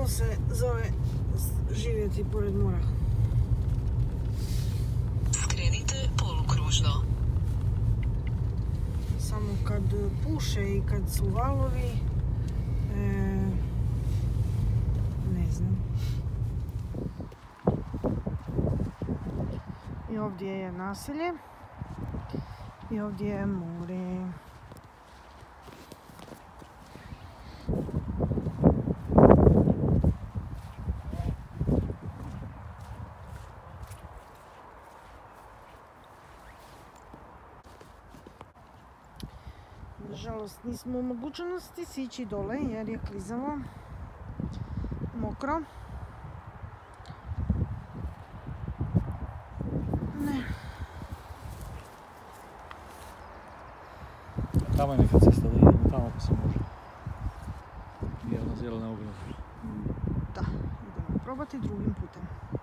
To se zove živjeti pored mora. Skrenite polukružno. Samo kad puše i kad su valovi, ne znam. I ovdje je naselje i ovdje je more. Nažalost nismo u mogućnosti sići dole jer je klizavo, mokro. Ne. Tamo je neka cesta, da idemo tamo pa se može. Jedna zelena ograda. Da, idemo probati drugim putem.